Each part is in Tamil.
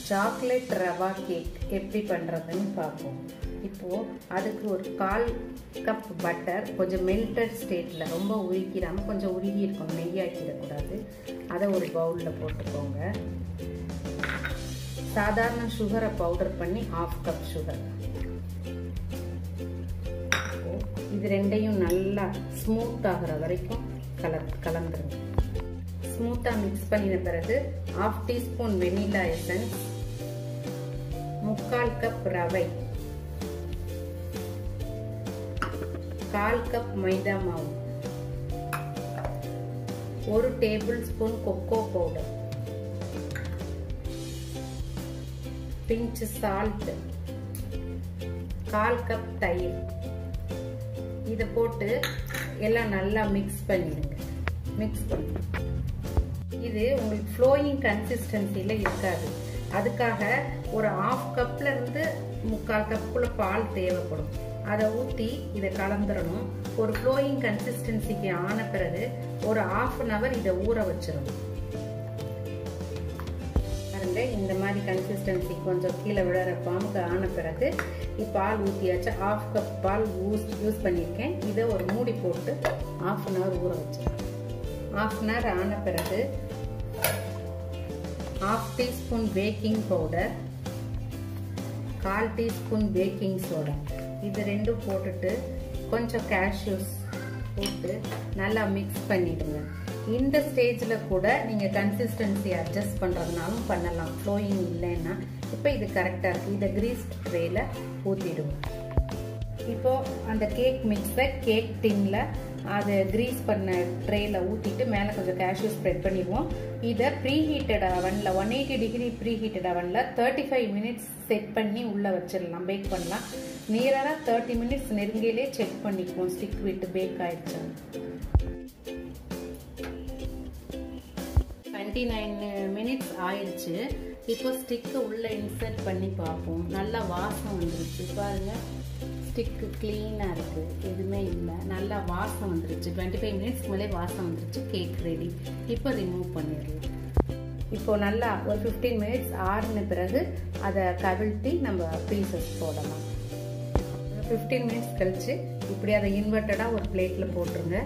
சாக்லேட் ரவா கேக் எப்படி பண்ணுறதுன்னு பார்ப்போம். இப்போது அதுக்கு ஒரு 1/4 கப் பட்டர் கொஞ்சம் மெல்டட் ஸ்டேட்டில், ரொம்ப உருக்கிடாமல் கொஞ்சம் உருகி இருக்கும், நெய்யாக்கிடக்கூடாது. அதை ஒரு பவுலில் போட்டுக்கோங்க. சாதாரண சுகரை பவுடர் பண்ணி 1/2 கப் சுகர். இது ரெண்டையும் நல்லா ஸ்மூத் ஆகிற வரைக்கும் கலந்துருங்க. ஸ்மூத்தாக மிக்ஸ் பண்ணின பிறகு 1/2 டீஸ்பூன் வெனிலா எசன்ஸ், 3/4 கப் ரவை, 1/4 கப் மைதா மாவு, 1 tablespoon cocoa powder, pinch salt, 1/4 cup தயிர். இதை போட்டு எல்லாம் நல்லா மிக்ஸ் பண்ணிடுங்க. மிக்ஸ் பண்ணி இது உங்களுக்கு ஃப்ளோயிங் கன்சிஸ்டன்சியில் இருக்காது. அதுக்காக ஒரு 1/2 கப்ல இருந்து 3/4 கப்புக்குள்ள பால் தேவைப்படும். அதை ஊற்றி இதை கலந்துடணும். ஒரு ஃப்ளோயிங் கன்சிஸ்டன்சிக்கு ஆன பிறகு ஒரு 1/2 hour இதை ஊற வச்சிடணும். பாருங்க, இந்த மாதிரி கன்சிஸ்டன்சி கொஞ்சம் கீழே விழற பாம்புக்கு ஆன பிறகு பால் ஊற்றியாச்சு. 1/2 கப் பால் யூஸ் பண்ணியிருக்கேன். இதை ஒரு மூடி போட்டு 1/2 hour ஊற வச்சிடணும். 1/2 hour ஆன பிறகு 1/2 teaspoon baking powder, 1/4 teaspoon baking soda, இது ரெண்டும் போட்டுட்டு கொஞ்சம் கேஷ்யூஸ் போட்டு நல்லா மிக்ஸ் பண்ணிடுங்க. இந்த ஸ்டேஜில் கூட நீங்கள் கன்சிஸ்டன்சி அட்ஜஸ்ட் பண்ணுறதுனாலும் பண்ணலாம், ஃப்ளோயிங் இல்லைன்னா. இப்போ இது கரெக்டாக இருக்குது. இதை கிரீஸ்ட் ட்ரேயில் ஊற்றிடுவோம். இப்போது அந்த கேக் மிக்ஸை கேக் டின்னில் அதை கிரீஸ் பண்ண ட்ரேயில் ஊற்றிட்டு மேலே கொஞ்சம் கேஷ்யூ ஸ்ப்ரெட் பண்ணிடுவோம். இதை ப்ரீஹீட்டட் அவனில் 180 டிகிரி ப்ரீஹீட்டட் அவனில் 35 மினிட்ஸ் செட் பண்ணி உள்ளே வச்சிடலாம், பேக் பண்ணலாம். நியராக 30 மினிட்ஸ் நெருங்கிலே செக் பண்ணிக்குவோம் ஸ்டிக் விட்டு பேக் ஆயிடுச்சு. 29 மினிட்ஸ் ஆயிடுச்சு. இப்போ ஸ்டிக்கு உள்ளே இன்சர்ட் பண்ணி பார்ப்போம். நல்லா வாசம் வந்துருச்சு பாருங்க. ஸ்டிக்கு கிளீனாக இருக்குது, எதுவுமே இல்லை, நல்லா வாசம் வந்துருச்சு. 25 மினிட்ஸ்க்கு மேலே வாசம் வந்துருச்சு. Cake ready. இப்போ ரிமூவ் பண்ணிடலாம். இப்போது நல்லா ஒரு 15 மினிட்ஸ் ஆறின பிறகு அதை கவிழ்த்தி நம்ம பீசஸ் போடலாம். 15 மினிட்ஸ் கழிச்சு இப்படி அதை இன்வெர்ட்டடாக ஒரு பிளேட்டில் போட்டுருங்க.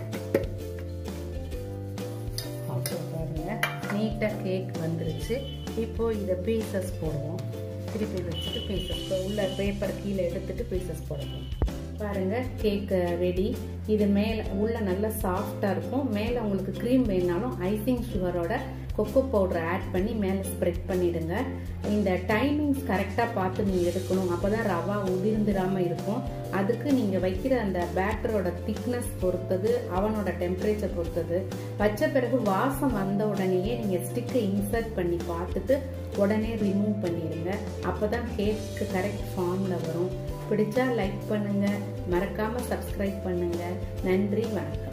பாருங்க, நீட்டாக கேக் வந்துருச்சு. இப்போ இதை பீசஸ் போடுவோம். திருப்பி வச்சுட்டு பீசஸ் உள்ள பேப்பர் கீழே எடுத்துட்டு பீசஸ் போடுவோம். பாருங்க, கேக் ரெடி. இது மேலே உள்ள நல்லா சாஃப்டாக இருக்கும். மேலே உங்களுக்கு க்ரீம் வேணாலும் ஐசிங் சுகரோட கொக்கோ பவுடர் ஆட் பண்ணி மேலே ஸ்ப்ரெட் பண்ணிடுங்க. இந்த டைமிங்ஸ் கரெக்டாக பார்த்து நீங்கள் எடுக்கணும், அப்போ தான் ரவா உதிர்ந்துடாமல் இருக்கும். அதுக்கு நீங்கள் வைக்கிற அந்த பேட்டரோட திக்னஸ் பொறுத்தது, அவனோட டெம்பரேச்சர் பொறுத்தது. வச்ச பிறகு வாசம் வந்த உடனேயே நீங்கள் ஸ்டிக்கை இன்சர்ட் பண்ணி பார்த்துட்டு உடனே ரிமூவ் பண்ணிடுங்க. அப்போ தான் கேக்கு கரெக்ட் ஃபார்மில் வரும். பிடிச்சா லைக் பண்ணுங்கள், மறக்காமல் சப்ஸ்கிரைப் பண்ணுங்கள். நன்றி, வணக்கம்.